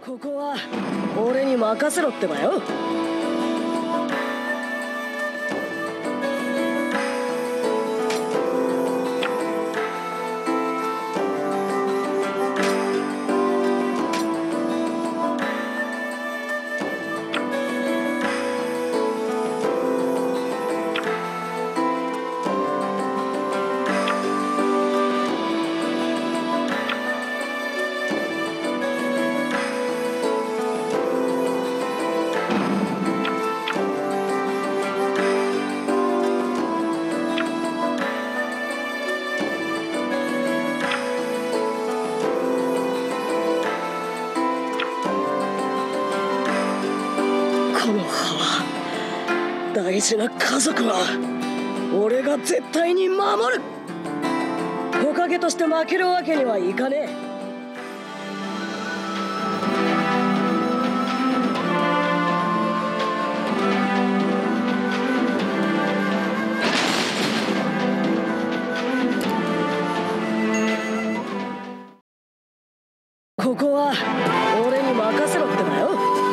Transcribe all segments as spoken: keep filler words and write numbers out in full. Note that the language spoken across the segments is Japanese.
ここは俺に任せろってばよ。この葉大事な家族は俺が絶対に守る。火影として負けるわけにはいかねえ。ここは俺に任せろってばよ。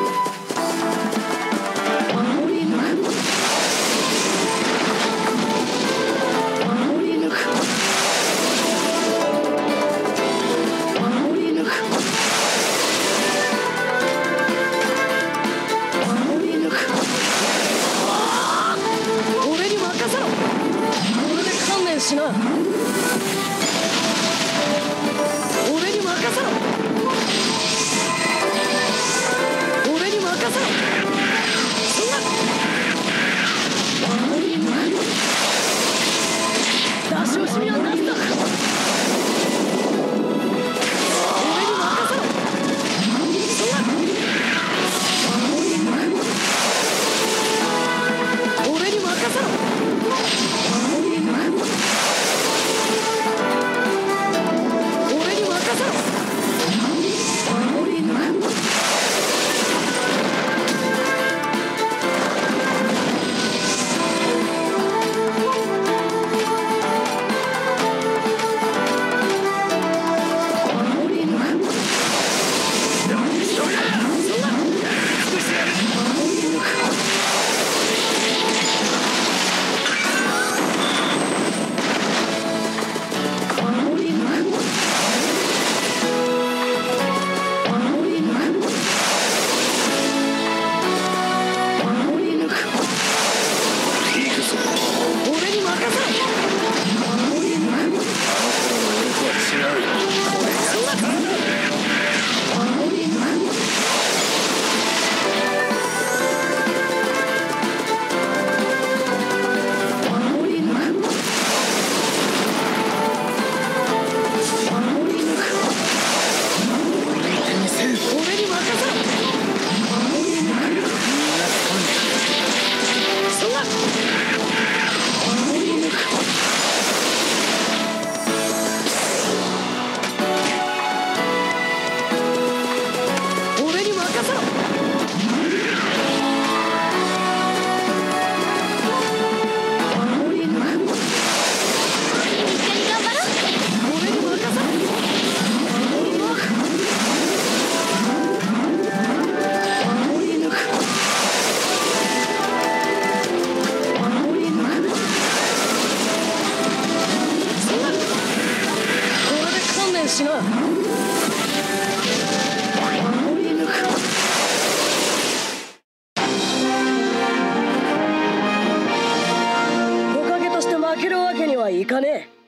しな。俺に任せろ。俺に任せろ。そんな出し惜しみはなしだ。俺に任せろ。そんな俺に任せろ。しな。火影として負けるわけにはいかねえ。